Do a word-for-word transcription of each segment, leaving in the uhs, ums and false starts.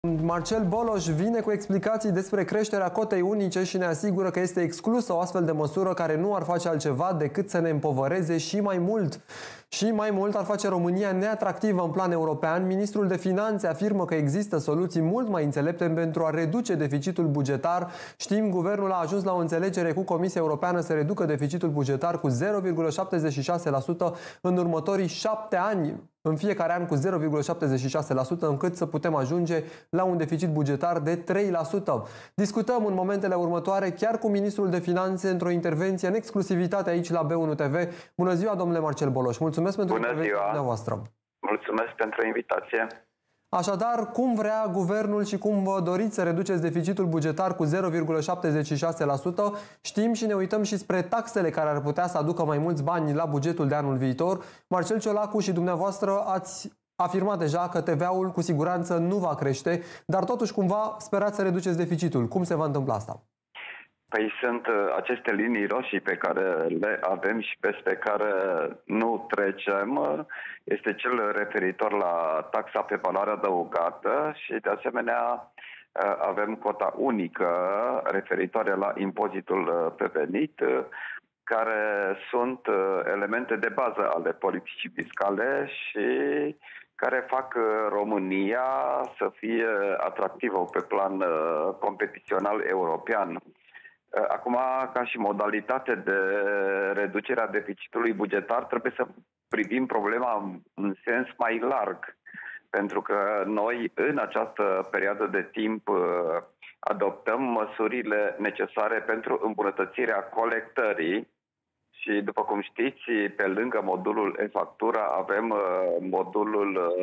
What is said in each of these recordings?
Marcel Boloș vine cu explicații despre creșterea cotei unice și ne asigură că este exclusă o astfel de măsură care nu ar face altceva decât să ne împovăreze și mai mult. Și mai mult ar face România neatractivă în plan european. Ministrul de Finanțe afirmă că există soluții mult mai înțelepte pentru a reduce deficitul bugetar. Știm, guvernul a ajuns la o înțelegere cu Comisia Europeană să reducă deficitul bugetar cu zero virgulă șaptezeci și șase la sută în următorii șapte ani. În fiecare an cu zero virgulă șaptezeci și șase la sută, încât să putem ajunge la un deficit bugetar de trei la sută. Discutăm în momentele următoare chiar cu Ministrul de Finanțe într-o intervenție în exclusivitate aici la B unu T V. Bună ziua, domnule Marcel Boloș. Mulțumesc pentru intervenția dumneavoastră. Mulțumesc pentru invitație. Așadar, cum vrea guvernul și cum vă doriți să reduceți deficitul bugetar cu zero virgulă șaptezeci și șase la sută? Știm și ne uităm și spre taxele care ar putea să aducă mai mulți bani la bugetul de anul viitor. Marcel Ciolacu și dumneavoastră ați afirmat deja că T V A-ul cu siguranță nu va crește, dar totuși cumva sperați să reduceți deficitul. Cum se va întâmpla asta? Păi sunt aceste linii roșii pe care le avem și peste care nu trecem. Este cel referitor la taxa pe valoare adăugată și de asemenea avem cota unică referitoare la impozitul pe venit, care sunt elemente de bază ale politicii fiscale și care fac România să fie atractivă pe plan competițional european. Acum, ca și modalitate de reducere a deficitului bugetar, trebuie să privim problema în sens mai larg. Pentru că noi, în această perioadă de timp, adoptăm măsurile necesare pentru îmbunătățirea colectării. Și, după cum știți, pe lângă modulul e-factura, avem modulul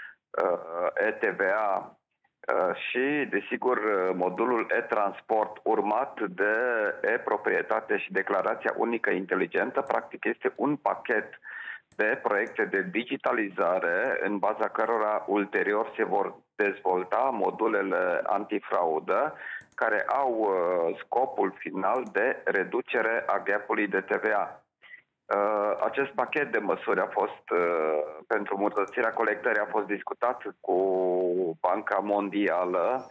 e T V A și, desigur, modulul e-transport urmat de e-proprietate și declarația unică inteligentă. Practic este un pachet de proiecte de digitalizare în baza cărora ulterior se vor dezvolta modulele antifraudă care au scopul final de reducere a gap-ului de T V A. Acest pachet de măsuri a fost, pentru îmbunătățirea colectării, a fost discutat cu Banca Mondială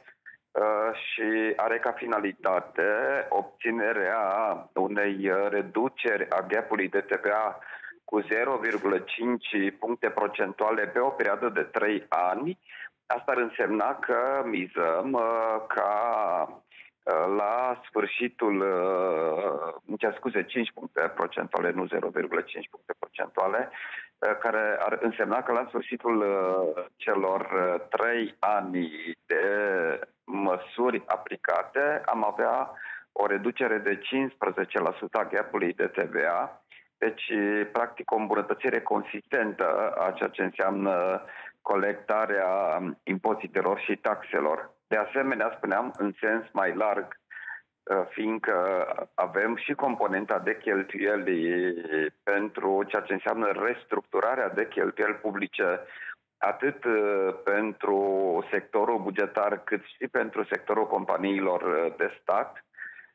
și are ca finalitate obținerea unei reduceri a gap-ului de T V A cu zero virgulă cinci puncte procentuale pe o perioadă de trei ani. Asta ar însemna că mizăm ca la sfârșitul, îmi cer scuze, cinci puncte procentuale, nu zero virgulă cinci puncte procentuale, care ar însemna că la sfârșitul celor trei ani de măsuri aplicate am avea o reducere de cincisprezece la sută a gap-ului de T V A. Deci, practic, o îmbunătățire consistentă a ceea ce înseamnă colectarea impozitelor și taxelor. De asemenea, spuneam, în sens mai larg, fiindcă avem și componenta de cheltuieli pentru ceea ce înseamnă restructurarea de cheltuieli publice, atât pentru sectorul bugetar, cât și pentru sectorul companiilor de stat,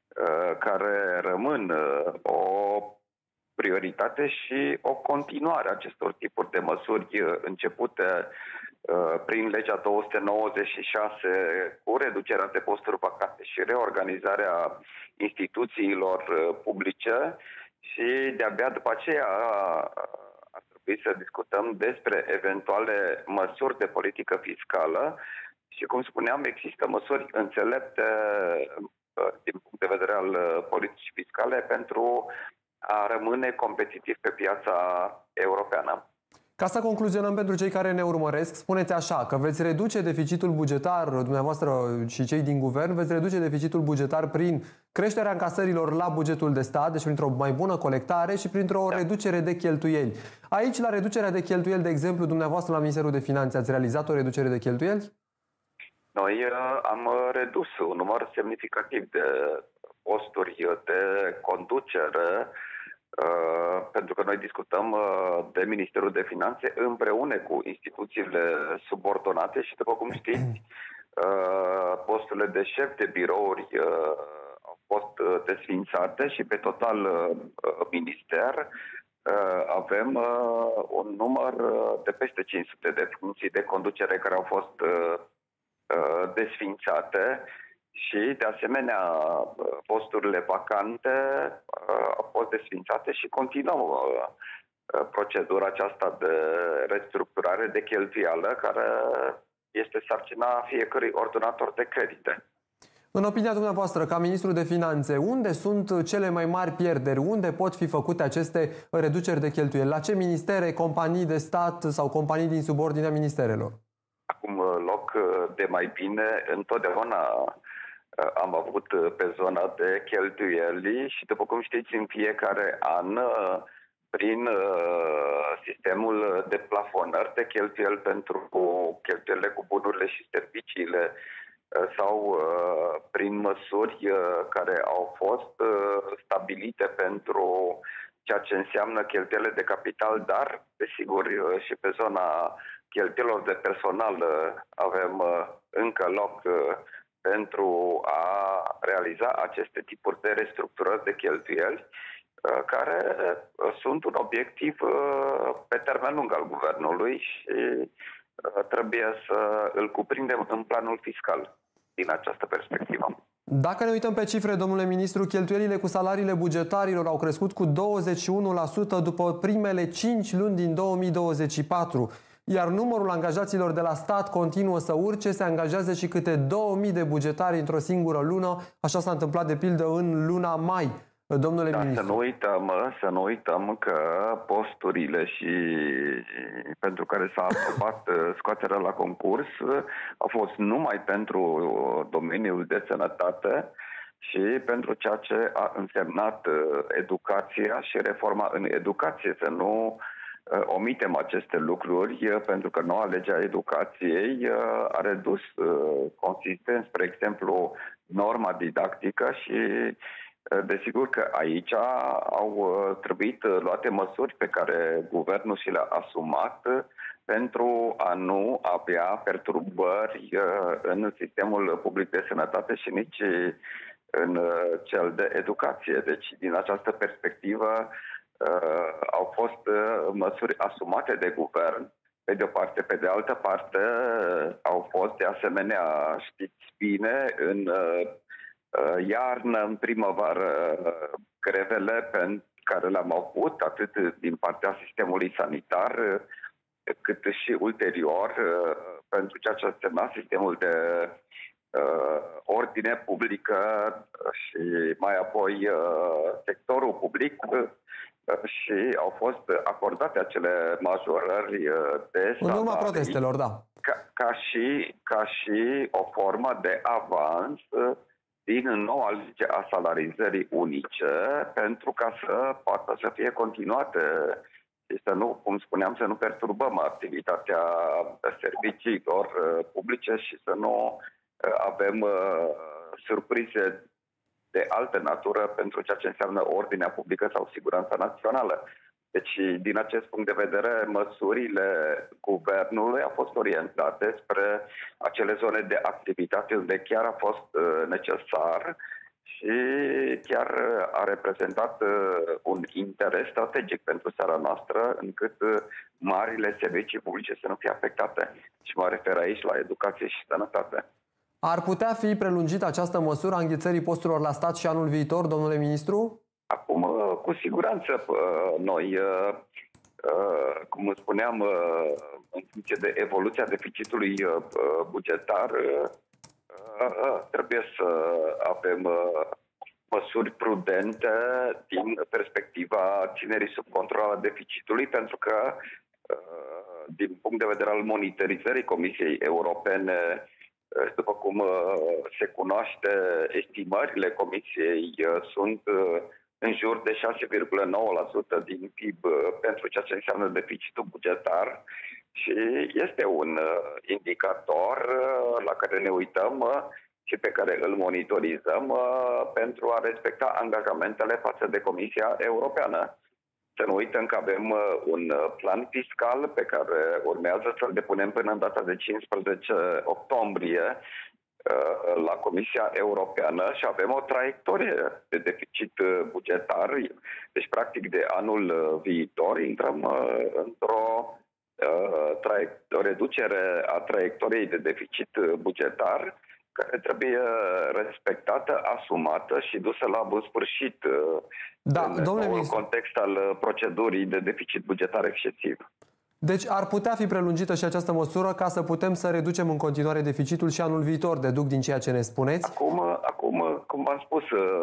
care rămân o prioritate și o continuare a acestor tipuri de măsuri începute prin legea două sute nouăzeci și șase cu reducerea de posturi vacante și reorganizarea instituțiilor publice și de-abia după aceea ar trebui să discutăm despre eventuale măsuri de politică fiscală și, cum spuneam, există măsuri înțelepte din punct de vedere al politicii fiscale pentru a rămâne competitiv pe piața europeană. Ca să concluzionăm pentru cei care ne urmăresc, spuneți așa, că veți reduce deficitul bugetar, dumneavoastră și cei din guvern, veți reduce deficitul bugetar prin creșterea încasărilor la bugetul de stat, deci printr-o mai bună colectare și printr-o da. reducere de cheltuieli. Aici, la reducerea de cheltuieli, de exemplu, dumneavoastră la Ministerul de Finanțe, ați realizat o reducere de cheltuieli? Noi uh, am redus un număr semnificativ de posturi de conducere, Uh, pentru că noi discutăm uh, de Ministerul de Finanțe împreună cu instituțiile subordonate și, după cum știți, uh, posturile de șef de birouri uh, au fost uh, desfințate și pe total uh, minister uh, avem uh, un număr uh, de peste cinci sute de funcții de conducere care au fost uh, desființate și, de asemenea, posturile vacante au fost desființate și continuă procedura aceasta de restructurare de cheltuială, care este sarcina fiecărui ordonator de credite. În opinia dumneavoastră, ca ministru de finanțe, unde sunt cele mai mari pierderi? Unde pot fi făcute aceste reduceri de cheltuieli? La ce ministere, companii de stat sau companii din subordinea ministerelor? Acum, loc de mai bine, întotdeauna am avut pe zona de cheltuieli și, după cum știți, în fiecare an, prin sistemul de plafonări de cheltuieli pentru cheltuielile cu bunurile și serviciile sau prin măsuri care au fost stabilite pentru ceea ce înseamnă cheltuielile de capital, dar, desigur, și pe zona cheltuielilor de personal avem încă loc pentru a realiza aceste tipuri de restructurări de cheltuieli, care sunt un obiectiv pe termen lung al guvernului și trebuie să îl cuprindem în planul fiscal din această perspectivă. Dacă ne uităm pe cifre, domnule ministru, cheltuielile cu salariile bugetarilor au crescut cu douăzeci și unu la sută după primele cinci luni din două mii douăzeci și patru, iar numărul angajaților de la stat continuă să urce, se angajează și câte două mii de bugetari într-o singură lună. Așa s-a întâmplat, de pildă, în luna mai. Domnule da, ministru. Să nu uităm, să nu uităm că posturile și pentru care s-a aprobat scoaterea la concurs au fost numai pentru domeniul de sănătate și pentru ceea ce a însemnat educația și reforma în educație. Să nu omitem aceste lucruri, pentru că noua lege a educației a redus consistent, spre exemplu, norma didactică și desigur că aici au trebuit luate măsuri pe care guvernul și le-a asumat pentru a nu avea perturbări în sistemul public de sănătate și nici în cel de educație. Deci, din această perspectivă, au fost măsuri asumate de guvern, pe de o parte. Pe de altă parte, au fost, de asemenea, știți bine, în iarnă, în primăvară, grevele pe care le-am avut, atât din partea sistemului sanitar, cât și ulterior, pentru ceea ce însemna sistemul de uh, ordine publică și mai apoi uh, sectorul public, uh, și au fost acordate acele majorări de salarii. În urma protestelor, da. Ca, ca, și, ca și o formă de avans din noua lege a salarizării unice, pentru ca să poată să fie continuate și să nu, cum spuneam, să nu perturbăm activitatea serviciilor publice și să nu avem surprize de altă natură pentru ceea ce înseamnă ordinea publică sau siguranța națională. Deci, din acest punct de vedere, măsurile guvernului au fost orientate spre acele zone de activitate unde chiar a fost necesar și chiar a reprezentat un interes strategic pentru țara noastră, încât marile servicii publice să nu fie afectate. Și mă refer aici la educație și sănătate. Ar putea fi prelungită această măsură a înghețării posturilor la stat și anul viitor, domnule ministru? Acum, cu siguranță, noi, cum spuneam, în funcție de evoluția deficitului bugetar, trebuie să avem măsuri prudente din perspectiva ținerii sub control a deficitului, pentru că, din punct de vedere al monitorizării Comisiei Europene, după cum se cunoaște, estimările Comisiei sunt în jur de șase virgulă nouă la sută din P I B pentru ceea ce înseamnă deficitul bugetar și este un indicator la care ne uităm și pe care îl monitorizăm pentru a respecta angajamentele față de Comisia Europeană. Să nu uităm că avem un plan fiscal pe care urmează să-l depunem până în data de cincisprezece octombrie la Comisia Europeană și avem o traiectorie de deficit bugetar. Deci, practic, de anul viitor intrăm într-o o reducere a traiectoriei de deficit bugetar care trebuie respectată, asumată și dusă la bun sfârșit da, în domnule noul ministru, context al procedurii de deficit bugetar excesiv. Deci ar putea fi prelungită și această măsură ca să putem să reducem în continuare deficitul și anul viitor, deduc din ceea ce ne spuneți? Acum, acum cum v-am spus,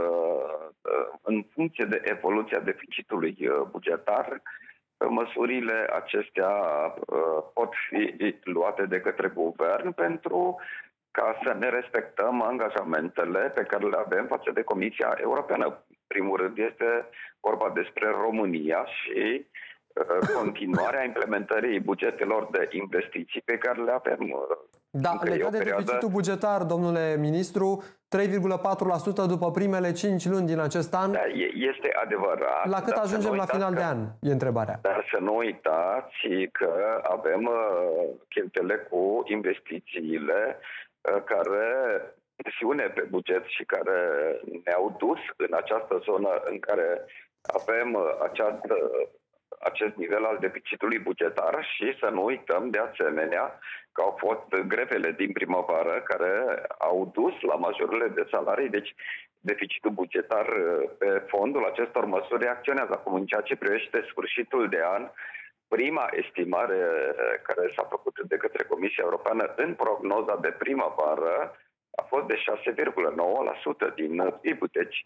în funcție de evoluția deficitului bugetar, măsurile acestea pot fi luate de către guvern pentru ca să ne respectăm angajamentele pe care le avem față de Comisia Europeană. În primul rând este vorba despre România și continuarea implementării bugetelor de investiții pe care le avem. Da, legat de perioadă... deficitul bugetar, domnule ministru, trei virgulă patru la sută după primele cinci luni din acest an. Da, este adevărat. La cât ajungem la final că, de an, e întrebarea. Dar să nu uitați că avem cheltuielile cu investițiile care presiune pe buget și care ne-au dus în această zonă în care avem această acest nivel al deficitului bugetar și să nu uităm de asemenea că au fost grevele din primăvară care au dus la majorările de salarii, deci deficitul bugetar pe fondul acestor măsuri reacționează. Acum, în ceea ce privește sfârșitul de an, prima estimare care s-a făcut de către Comisia Europeană în prognoza de primăvară a fost de șase virgulă nouă la sută din P I B. Deci,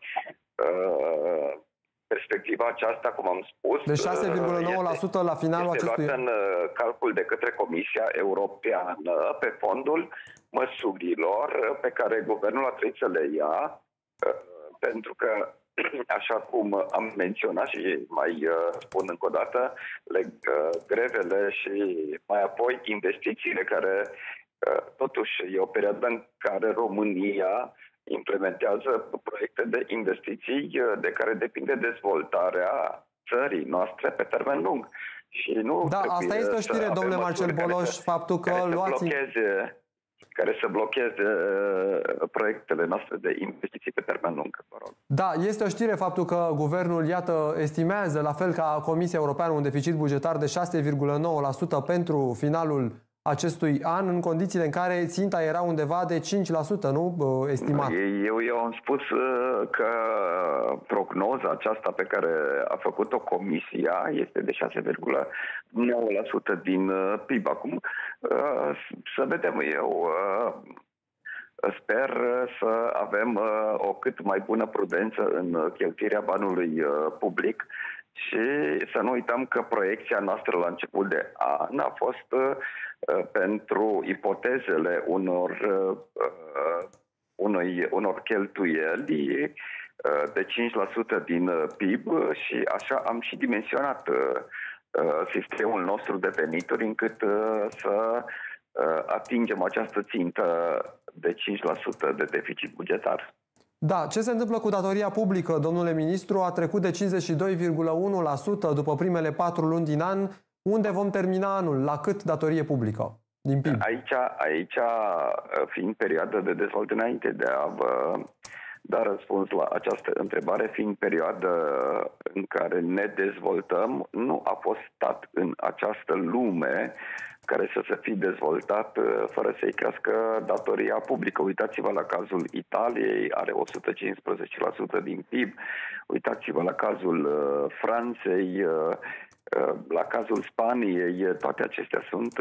uh, perspectiva aceasta, cum am spus, de șase virgulă nouă la sută la finalul este acestui luată în calcul de către Comisia Europeană pe fondul măsurilor pe care guvernul a trebuit să le ia, pentru că, așa cum am menționat și mai spun încă o dată, grevele și mai apoi investițiile care, totuși, e o perioadă în care România implementează proiecte de investiții de care depinde dezvoltarea țării noastre pe termen lung. Și nu da, asta este o știre, domnule Marcel Boloș, să, faptul că care luați... Să blocheze, care să blocheze uh, proiectele noastre de investiții pe termen lung. Vă rog. Da, este o știre faptul că guvernul, iată, estimează, la fel ca Comisia Europeană, un deficit bugetar de șase virgulă nouă la sută pentru finalul acestui an, în condițiile în care ținta era undeva de cinci la sută, nu, estimat? Eu, eu am spus că prognoza aceasta pe care a făcut-o Comisia este de șase virgulă nouă la sută din P I B. Acum, să vedem, eu sper să avem o cât mai bună prudență în cheltuirea banului public. Și să nu uităm că proiecția noastră la început de an a fost uh, pentru ipotezele unor, uh, unui, unor cheltuieli uh, de cinci la sută din P I B și așa am și dimensionat uh, sistemul nostru de venituri încât uh, să uh, atingem această țintă de cinci la sută de deficit bugetar. Da, ce se întâmplă cu datoria publică, domnule ministru? A trecut de cincizeci și doi virgulă unu la sută după primele patru luni din an. Unde vom termina anul? La cât datorie publică din P I B? Aici, aici fiind perioada de dezvoltare, înainte de a vă da răspuns la această întrebare, fiind perioada în care ne dezvoltăm, nu a fost stat în această lume care să se fi dezvoltat fără să-i crească datoria publică. Uitați-vă la cazul Italiei, are o sută cincisprezece la sută din P I B. Uitați-vă la cazul Franței, la cazul Spaniei. Toate acestea sunt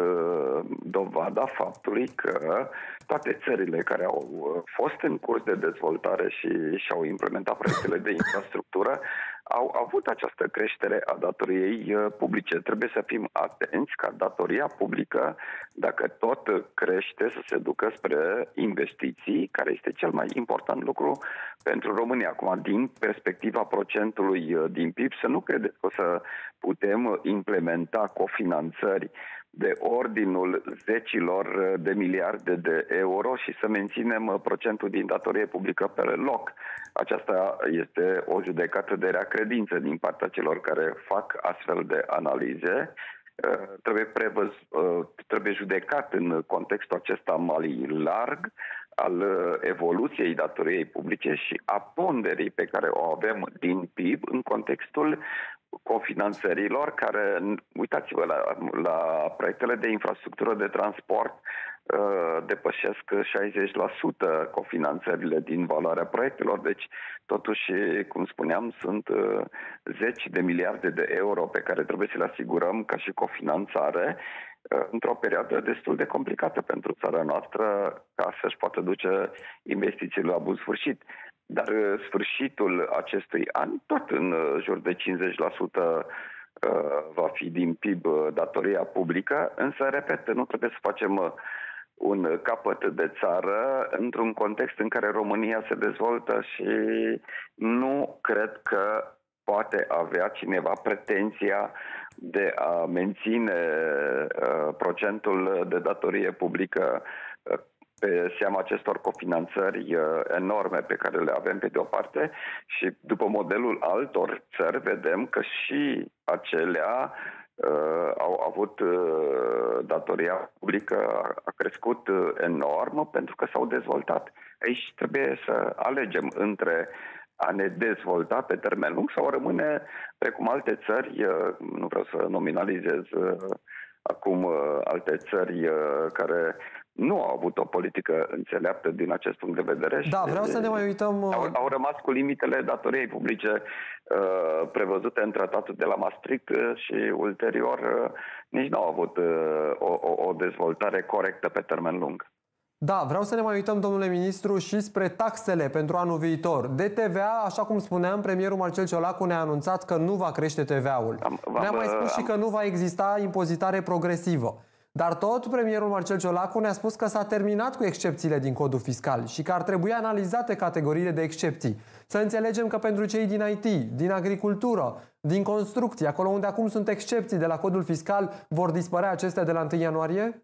dovada faptului că toate țările care au fost în curs de dezvoltare și și-au implementat proiectele de infrastructură au avut această creștere a datoriei publice. Trebuie să fim atenți ca datoria publică, dacă tot crește, să se ducă spre investiții, care este cel mai important lucru pentru România. Acum, din perspectiva procentului din P I B, să nu credeți că o să putem implementa cofinanțări de ordinul zecilor de miliarde de euro și să menținem procentul din datorie publică pe loc. Aceasta este o judecată de rea credință din partea celor care fac astfel de analize. Trebuie, prevăz, trebuie judecat în contextul acesta mai larg al evoluției datoriei publice și a ponderii pe care o avem din P I B în contextul cofinanțărilor, care, uitați-vă, la, la proiectele de infrastructură de transport depășesc șaizeci la sută cofinanțările din valoarea proiectelor. Deci, totuși, cum spuneam, sunt zeci de miliarde de euro pe care trebuie să le asigurăm ca și cofinanțare într-o perioadă destul de complicată pentru țara noastră, ca să-și poată duce investițiile la bun sfârșit. Dar sfârșitul acestui an, tot în jur de cincizeci la sută va fi din P I B datoria publică, însă, repet, nu trebuie să facem un capăt de țară într-un context în care România se dezvoltă și nu cred că poate avea cineva pretenția de a menține uh, procentul de datorie publică uh, pe seama acestor cofinanțări uh, enorme pe care le avem pe de o parte, și după modelul altor țări vedem că și acelea uh, au avut uh, datoria publică a crescut uh, enorm pentru că s-au dezvoltat. Aici trebuie să alegem între a ne dezvolta pe termen lung sau rămâne precum alte țări, nu vreau să nominalizez acum alte țări care nu au avut o politică înțeleaptă din acest punct de vedere. Da, vreau să ne mai uităm... Au, au rămas cu limitele datoriei publice uh, prevăzute în tratatul de la Maastricht și ulterior uh, nici nu au avut uh, o, o dezvoltare corectă pe termen lung. Da, vreau să ne mai uităm, domnule ministru, și spre taxele pentru anul viitor. De T V A, așa cum spuneam, premierul Marcel Ciolacu ne-a anunțat că nu va crește T V A-ul. Ne-a mai spus am... și că nu va exista impozitare progresivă. Dar tot premierul Marcel Ciolacu ne-a spus că s-a terminat cu excepțiile din codul fiscal și că ar trebui analizate categoriile de excepții. Să înțelegem că pentru cei din I T, din agricultură, din construcție, acolo unde acum sunt excepții de la codul fiscal, vor dispărea acestea de la întâi ianuarie?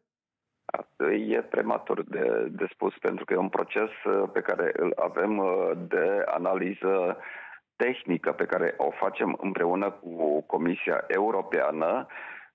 E prematur de, de spus, pentru că e un proces pe care îl avem de analiză tehnică, pe care o facem împreună cu Comisia Europeană.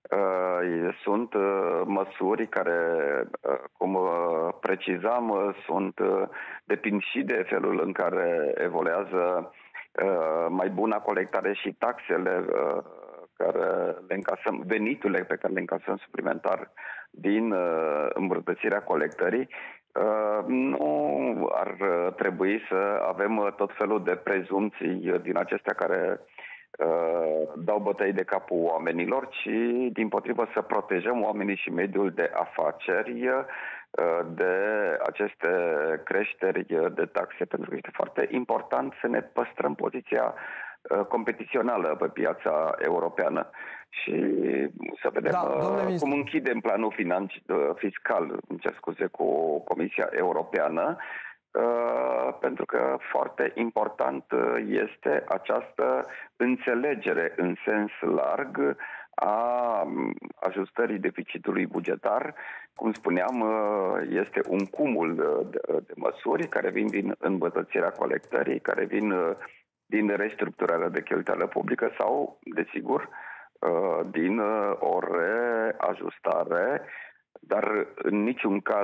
Sunt măsuri care, cum precizam, sunt, depind și de felul în care evoluează mai bună colectare și taxele care le încasăm, veniturile pe care le încasăm suplimentar din uh, îmbunătățirea colectării. Uh, nu ar trebui să avem tot felul de prezumții din acestea care uh, dau bătăi de capul oamenilor, ci dimpotrivă să protejăm oamenii și mediul de afaceri uh, de aceste creșteri de taxe, pentru că este foarte important să ne păstrăm poziția competițională pe piața europeană. Și să vedem da, cum închidem planul fiscal, îmi cer scuze, cu Comisia Europeană, pentru că foarte important este această înțelegere în sens larg a ajustării deficitului bugetar. Cum spuneam, este un cumul de, de măsuri care vin din îmbunătățirea colectării, care vin din restructurarea de cheltuială publică sau, desigur, din o reajustare, dar în niciun caz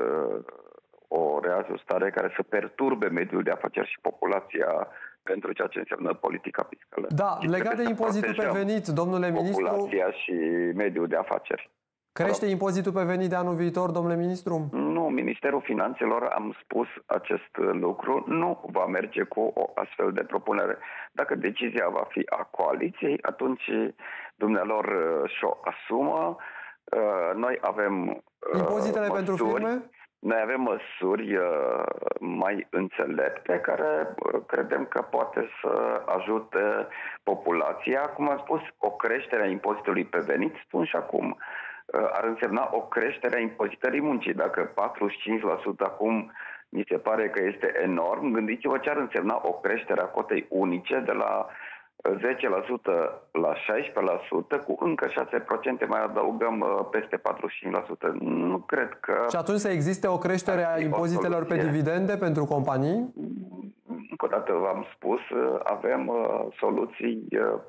o reajustare care să perturbe mediul de afaceri și populația pentru ceea ce înseamnă politica fiscală. Da, legat de impozitul pe venit, domnule ministru... Populația și mediul de afaceri. Crește impozitul pe venit de anul viitor, domnule ministru? Nu, Ministerul Finanțelor, am spus acest lucru, nu va merge cu o astfel de propunere. Dacă decizia va fi a coaliției, atunci dumnealor și-o asumă. Noi avem impozitele măsuri, pentru firme? Noi avem măsuri mai înțelepte care credem că poate să ajute populația. Cum am spus, o creștere a impozitului pe venit, spun și acum, ar însemna o creștere a impozitării muncii. Dacă patruzeci și cinci la sută acum mi se pare că este enorm, gândiți-vă ce ar însemna o creștere a cotei unice de la zece la sută la șaisprezece la sută, cu încă șase la sută mai adăugăm peste patruzeci și cinci la sută. Nu cred că... Și atunci să existe o creștere a impozitelor pe dividende pentru companii? Încă o dată v-am spus, avem soluții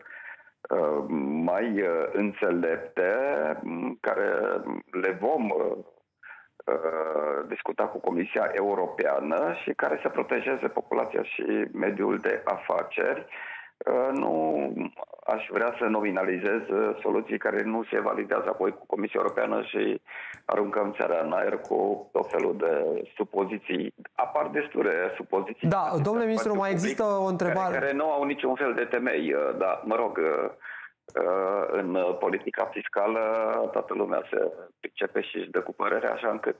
mai înțelepte care le vom discuta cu Comisia Europeană și care să protejeze populația și mediul de afaceri. Nu aș vrea să nominalizez soluții care nu se validează apoi cu Comisia Europeană și aruncăm țara în aer cu tot felul de supoziții. Apar destule supoziții. Da, domnule ministru, mai există o întrebare. Care, care nu au niciun fel de temei. Da, mă rog, în politica fiscală toată lumea se pricepe și își dă cu părere, așa încât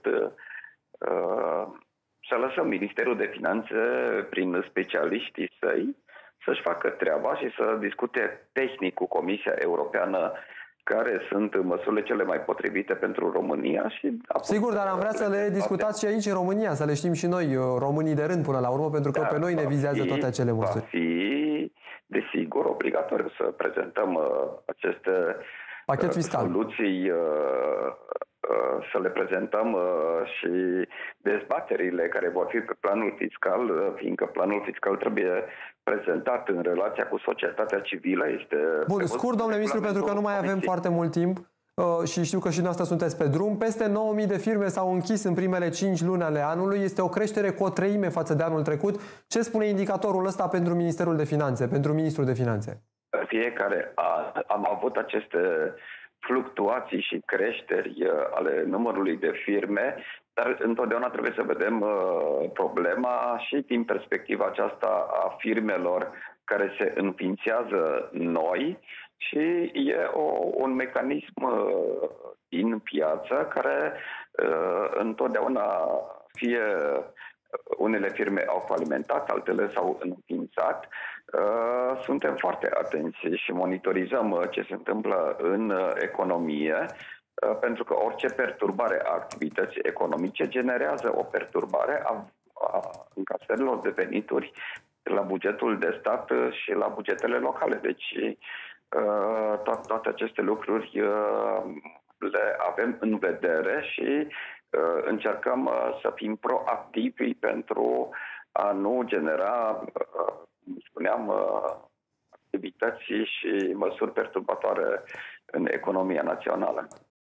să lăsăm Ministerul de Finanțe prin specialiștii săi să-și facă treaba și să discute tehnic cu Comisia Europeană care sunt măsurile cele mai potrivite pentru România. Și sigur, dar am vrea să le discutați și aici în România, să le știm și noi, românii de rând până la urmă, pentru că da, pe noi ne vizează fi, toate acele măsuri. Va fi, desigur, obligatoriu să prezentăm uh, aceste pachet fiscal. soluții, uh, uh, să le prezentăm uh, și dezbaterile care vor fi pe planul fiscal, uh, fiindcă planul fiscal trebuie prezentat în relația cu societatea civilă. Este Bun, scurt, domnule ministru, pentru că nu mai avem foarte mult timp uh, și știu că și noastră sunteți pe drum. Peste nouă mii de firme s-au închis în primele cinci luni ale anului. Este o creștere cu o treime față de anul trecut. Ce spune indicatorul ăsta pentru Ministerul de Finanțe, pentru Ministrul de Finanțe? Fiecare an am avut aceste fluctuații și creșteri ale numărului de firme, dar întotdeauna trebuie să vedem uh, problema și din perspectiva aceasta a firmelor care se înființează noi și e o, un mecanism uh, din piață care uh, întotdeauna fie unele firme au falimentat, altele s-au înființat. Uh, suntem foarte atenți și monitorizăm uh, ce se întâmplă în uh, economie, pentru că orice perturbare a activității economice generează o perturbare a, a încasărilor de venituri la bugetul de stat și la bugetele locale. Deci to- toate aceste lucruri le avem în vedere și încercăm să fim proactivi pentru a nu genera, cum spuneam, activități și măsuri perturbatoare în economia națională.